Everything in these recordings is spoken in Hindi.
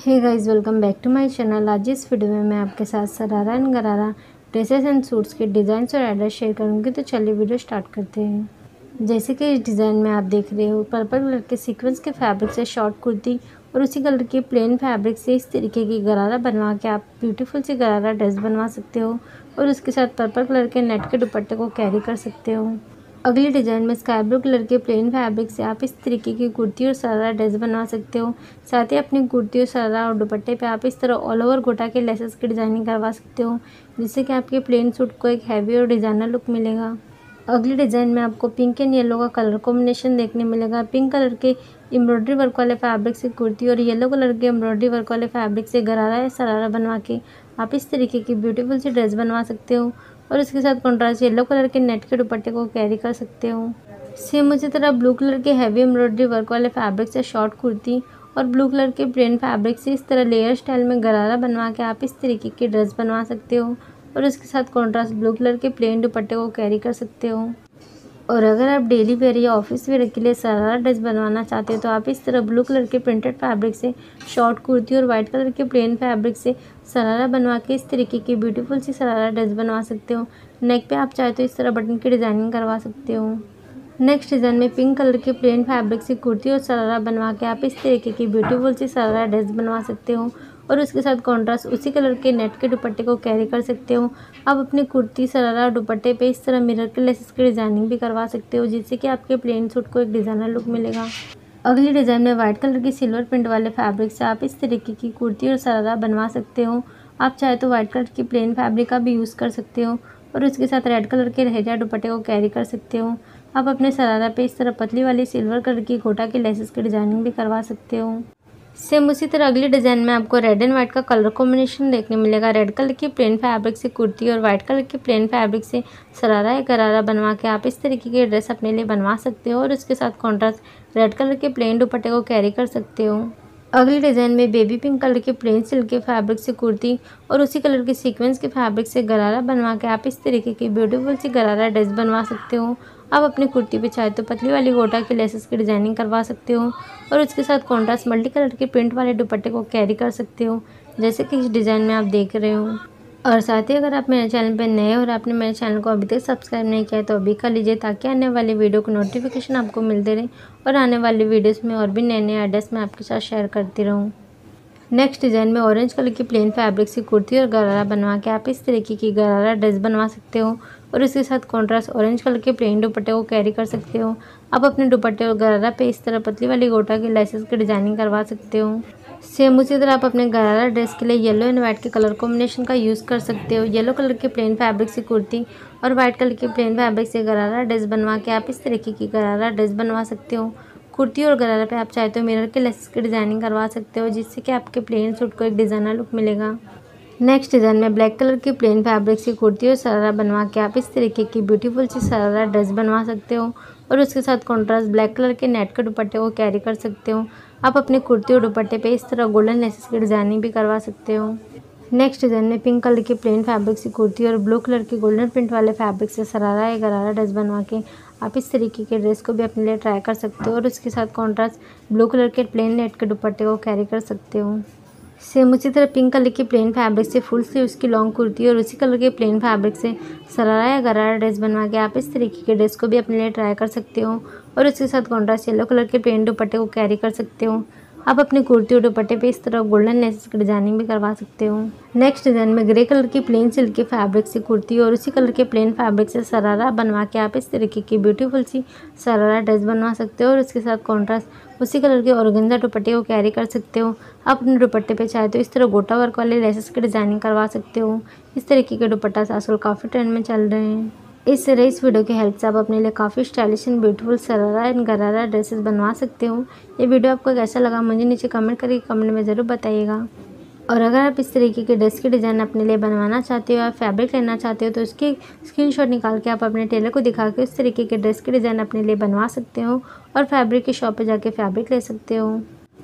Hey guys, welcome back to my channel. आज इस वीडियो में मैं आपके साथ sharara and gharara dresses and suits के डिज़ाइंस और एड्रेस शेयर करूंगी। तो चलिए वीडियो स्टार्ट करते हैं। जैसे कि इस डिज़ाइन में आप देख रहे हो, पर्पल कलर के सीक्वेंस के फैब्रिक से शॉर्ट कुर्ती और उसी कलर के प्लेन फैब्रिक से इस तरीके की गरारा बनवा के आप ब्यूटीफुल सी गरारा ड्रेस बनवा सकते हो और उसके साथ पर्पल कलर के नेट के दुपट्टे को कैरी कर सकते हो। अगली डिज़ाइन में स्काई ब्लू कलर के प्लेन फैब्रिक से आप इस तरीके की कुर्ती और शरारा ड्रेस बनवा सकते हो। साथ ही अपनी कुर्ती और शरारा और दुपट्टे पे आप इस तरह ऑल ओवर गोटा के लेसेस की डिज़ाइनिंग करवा सकते हो, जिससे कि आपके प्लेन सूट को एक हैवी और डिज़ाइनर लुक मिलेगा। अगली डिज़ाइन में आपको पिंक एंड येलो का कलर कॉम्बिनेशन देखने मिलेगा। पिंक कलर के एम्ब्रॉयडरी वर्क वाले फैब्रिक से कुर्ती और येलो कलर के एम्ब्रॉयडरी वर्क वाले फैब्रिक से गरारा या शरारा बनवा के आप इस तरीके की ब्यूटीफुल सी ड्रेस बनवा सकते हो और इसके साथ कॉन्ट्रास्ट येलो कलर के नेट के दुपट्टे को कैरी कर सकते हो। सेम उसी तरह ब्लू कलर के हैवी एम्ब्रॉयडरी वर्क वाले फैब्रिक से शॉर्ट कुर्ती और ब्लू कलर के प्लेन फैब्रिक से इस तरह लेयर स्टाइल में गरारा बनवा के आप इस तरीके की ड्रेस बनवा सकते हो और इसके साथ कॉन्ट्रास्ट ब्लू कलर के प्लेन दुपट्टे को कैरी कर सकते हो। और अगर आप डेली वेयर या ऑफिस वेयर के लिए शरारा ड्रेस बनवाना चाहते हो तो आप इस तरह ब्लू कलर के प्रिंटेड फैब्रिक से शॉर्ट कुर्ती और वाइट कलर के प्लेन फैब्रिक से शरारा बनवा के इस तरीके की ब्यूटीफुल सी शरारा ड्रेस बनवा सकते हो। नेक पे आप चाहे तो इस तरह बटन की डिज़ाइनिंग करवा सकते हो। नेक्स्ट डिज़ाइन में पिंक कलर के प्लेन फैब्रिक से कुर्ती और शरारा बनवा के आप इस तरीके की ब्यूटीफुल सी शरारा ड्रेस बनवा सकते हो और उसके साथ कॉन्ट्रास्ट उसी कलर के नेट के दुपट्टे को कैरी कर सकते हो। आप अपनी कुर्ती शरारा और दुपट्टे पे इस तरह मिरर के लेसेस की डिज़ाइनिंग भी करवा सकते हो, जिससे कि आपके प्लेन सूट को एक डिज़ाइनर लुक मिलेगा। अगली डिज़ाइन में वाइट कलर की सिल्वर प्रिंट वाले फैब्रिक से आप इस तरीके की कुर्ती और शरारा बनवा सकते हो। आप चाहे तो वाइट कलर की प्लेन फैब्रिक का भी यूज़ कर सकते हो और उसके साथ रेड कलर के लहरिया दुपट्टे को कैरी कर सकते हो। आप अपने शरारा पे इस तरह पतली वाली सिल्वर कलर की गोटा के लेसेस की डिज़ाइनिंग भी करवा सकते हो। सेम उसी तरह अगली डिज़ाइन में आपको रेड एंड वाइट का कलर कॉम्बिनेशन देखने मिलेगा। रेड कलर की प्लेन फैब्रिक से कुर्ती और वाइट कलर के प्लेन फैब्रिक से शरारा या गरारा बनवा के आप इस तरीके की ड्रेस अपने लिए बनवा सकते हो और इसके साथ कॉन्ट्रास्ट रेड कलर के प्लेन दुपट्टे को कैरी कर सकते हो। अगली डिज़ाइन में बेबी पिंक कलर के प्लेन सिल्क के फैब्रिक से कुर्ती और उसी कलर के सीक्वेंस के फैब्रिक से गरारा बनवा के आप इस तरीके की ब्यूटीफुल सी गरारा ड्रेस बनवा सकते हो। आप अपनी कुर्ती पे चाहे तो पतली वाली गोटा के लेसेस की डिज़ाइनिंग करवा सकते हो और उसके साथ कॉन्ट्रास्ट मल्टी कलर के प्रिंट वाले दुपट्टे को कैरी कर सकते हो, जैसे कि इस डिज़ाइन में आप देख रहे हो। और साथ ही अगर आप मेरे चैनल पर नए और आपने मेरे चैनल को अभी तक सब्सक्राइब नहीं किया है तो अभी कर लीजिए, ताकि आने वाली वीडियो को नोटिफिकेशन आपको मिलते रहे और आने वाली वीडियोस में और भी नए नए एड्रेस मैं आपके साथ शेयर करती रहूँ। नेक्स्ट डिज़ाइन में ऑरेंज कलर की प्लेन फैब्रिक से कुर्ती और गरारा बनवा के आप इस तरीके की गरारा ड्रेस बनवा सकते हो और इसके साथ कॉन्ट्रास्ट ऑरेंज कलर के प्लेन दुपट्टे को कैरी कर सकते हो। आप अपने दुपट्टे और गरारा पे इस तरह पतली वाली गोटा के लेसेस की डिज़ाइनिंग करवा सकते हो। सेम उसी तरह आप अपने गरारा ड्रेस के लिए येलो एंड वाइट के कलर कॉम्बिनेशन का यूज़ कर सकते हो। येलो कलर के प्लेन फैब्रिक से कुर्ती और वाइट कलर के प्लेन फैब्रिक से गरारा ड्रेस बनवा के आप इस तरीके की गरारा ड्रेस बनवा सकते हो। कुर्ती और गरारा पे आप चाहे तो मिरर के लेसेस की डिज़ाइनिंग करवा सकते हो, जिससे कि आपके प्लेन सूट को एक डिज़ाइनर लुक मिलेगा। नेक्स्ट डिज़ाइन में ब्लैक कलर की प्लेन फैब्रिक से कुर्ती और शरारा बनवा के आप इस तरीके की ब्यूटीफुल सी शरारा ड्रेस बनवा सकते हो और उसके साथ कॉन्ट्रास्ट ब्लैक कलर के नेट के दुपट्टे को कैरी कर सकते हो। आप अपने कुर्ती और दुपट्टे पे इस तरह गोल्डन लेसेस की डिज़ाइनिंग भी करवा सकते हो। नेक्स्ट डिज़ाइन में पिंक कलर की प्लेन फैब्रिक से कुर्ती और ब्लू कलर के गोल्डन प्रिंट वाले फैब्रिक से शरारा या गरारा ड्रेस बनवा के आप इस तरीके के ड्रेस को भी अपने लिए ट्राई कर सकते हो और उसके साथ कॉन्ट्रास्ट ब्लू कलर के प्लेन नेट के दुपट्टे को कैरी कर सकते हो। सेम उसी तरह पिंक कलर की प्लेन फैब्रिक से फुल स्लीव्स की लॉन्ग कुर्ती और उसी कलर के प्लेन फैब्रिक से शरारा या गरारा ड्रेस बनवा के आप इस तरीके के ड्रेस को भी अपने लिए ट्राई कर सकते हो और उसके साथ कॉन्ट्रास्ट येलो कलर के प्लेन दुपट्टे को कैरी कर सकते हो। आप अपनी कुर्ती और दुपट्टे पे इस तरह गोल्डन लेसेस की डिज़ाइनिंग भी करवा सकते हो। नेक्स्ट डिज़ाइन में ग्रे कलर की प्लेन सिल्क के फैब्रिक से कुर्ती और उसी कलर के प्लेन फैब्रिक से शरारा बनवा के आप इस तरीके की ब्यूटीफुल सी शरारा ड्रेस बनवा सकते हो और उसके साथ कॉन्ट्रास्ट उसी कलर के ऑर्गेन्जा दुपट्टे को कैरी कर सकते हो। आप अपने दुपट्टे पे चाहे तो इस तरह गोटा वर्क वाले लेसेस की डिज़ाइनिंग करवा सकते हो। इस तरीके के दुपट्टा आजकल काफ़ी ट्रेंड में चल रहे हैं। इस तरह इस वीडियो की हेल्प से आप अपने लिए काफ़ी stylish and beautiful sharara and gharara dresses बनवा सकते हो। ये वीडियो आपको कैसा लगा मुझे नीचे कमेंट करके कमेंट में ज़रूर बताइएगा। और अगर आप इस तरीके के ड्रेस की डिज़ाइन अपने लिए बनवाना चाहते हो या फैब्रिक लेना चाहते हो तो उसकी स्क्रीनशॉट निकाल के आप अपने टेलर को दिखा के उस तरीके के ड्रेस की डिज़ाइन अपने लिए बनवा सकते हो और फैब्रिक की शॉप पे जाके फैब्रिक ले सकते हो।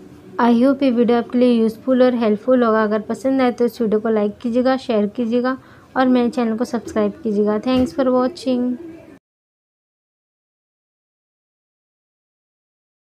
आई होप ये वीडियो आपके लिए यूज़फुल और हेल्पफुल होगा। अगर पसंद आए तो इस वीडियो को लाइक कीजिएगा, शेयर कीजिएगा और मेरे चैनल को सब्सक्राइब कीजिएगा। Thanks for watching.